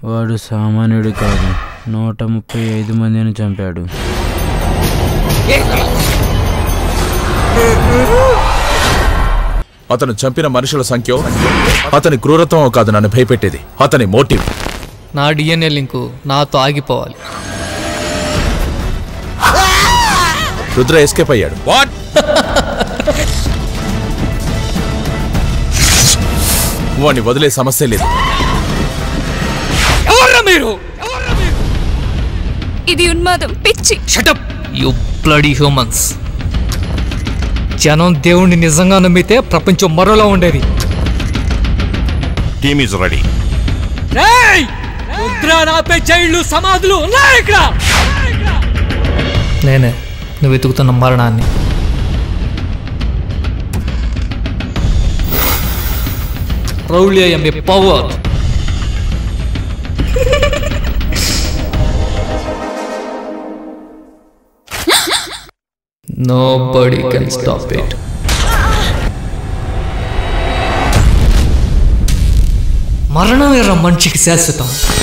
వాడు సామాన్యుడు కాదు, 135 మందిని చంపాడు. అతను చంపిన మనుషుల సంఖ్య అతని క్రూరత్వం కాదు నన్ను భయపెట్టేది, అతని మోటివ్. నా డిఎన్ఏ లింకు నాతో ఆగిపోవాలి. రుద్ర ఎస్కేప్ అయ్యాడు. వాట్? వాడిని వదిలే సమస్య లేదు. ఇది ఉన్మాదం, పిచ్చి. Shut up you bloody humans. జనం దేవుణ్ణి నిజంగా నమ్మితే ప్రపంచం మరోలా ఉండేది. Team is ready. రుద్రానాపే జైళ్ళు సమాధులు ఉన్నాయి ఇక్కడ. నేనే నువ్వు వెతుకుతున్న మరణాన్ని. Proudly I am a power. Nobody can stop it. మరణం ఎర్ర మనిషికి శాశ్వతం.